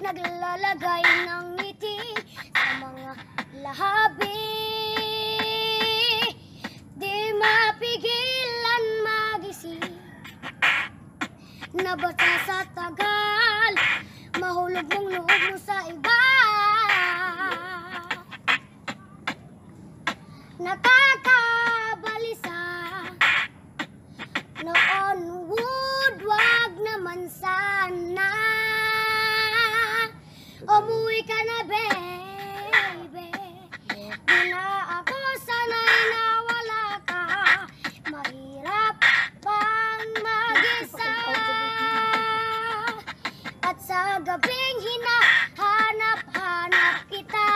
naglalagay ng ngiti sa mga lahabi. Di mapigilan magising, nabasa sa tagal, mahulog mong loob mo sa iba. Nakakabalisa, noon would wag naman sana. Umuwi ka na, baby. Di na ako sanay na wala ka. Mahirap pang mag-isa. At sa gabing hinahanap-hanap kita.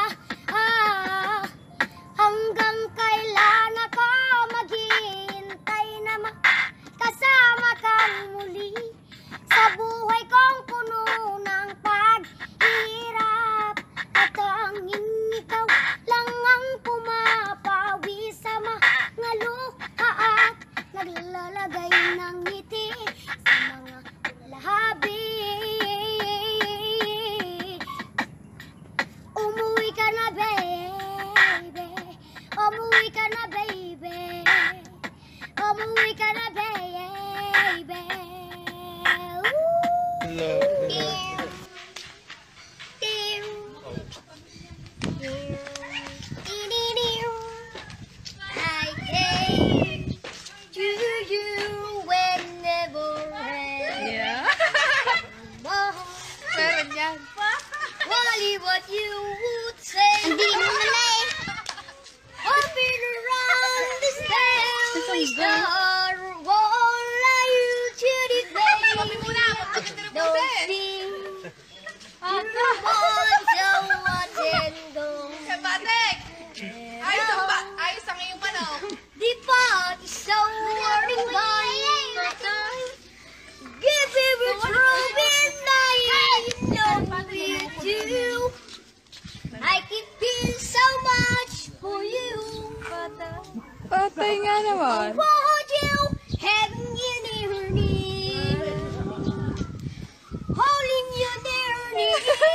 Hanggang kailan ako maghihintay na kasama kang muli sa buhay kong puno ng paghihirap. At tanging ikaw lang ang pumapawi sa mga luha at naglalagay ng ngiti sa mga lahabi. Umuwi ka na, baby. Umuwi ka na, baby. Umuwi ka na, baby. I came to you whenever. Yeah. Meron yan. Wally, what you would say. Hindi mo na eh. Hopping around the stage, star, all are you to the face. Don't sing. You want someone and go. Batek! Ayos ang iyong manok. The party's so warning by. Give him a trophy night. Love with you. I can feel so much for you. Patay nga naman. Want you, having you near me, holding you near me.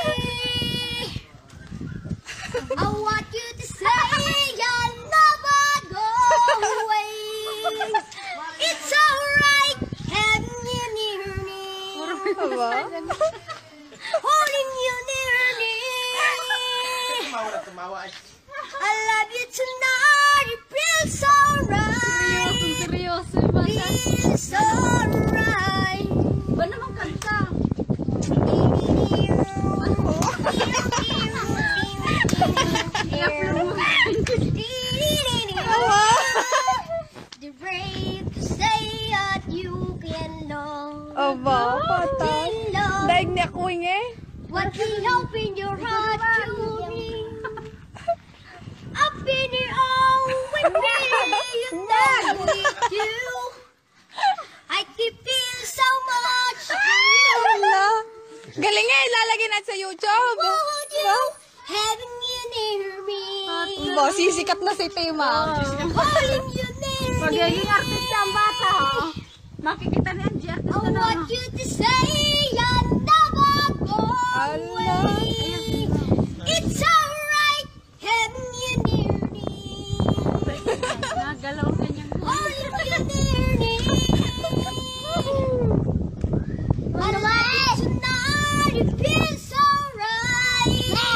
I want you to say you'll never go away. It's alright, having you near me, holding you near me. I love you tonight, it feels so right. Seryoso, Feels so right. ba naman kanta? The brave to say that you can know. Aba, patay. Daig ni akwing eh. What we hope in your heart to be. Up in your own with me, you know with you. I can feel so much for you. Wala. Galing nga, ilalagay natin sa YouTube. Want you, having you near me. Bo, sisikat na si Tema. Holding you near me. Magiging artista ang bata, ha? Makikita niyan, di I artista na. want you to say you'll never go Allah. away. It's alright, having you near me. Nagalaw ka niyang. Holding you near me. I love you tonight, it feels so right.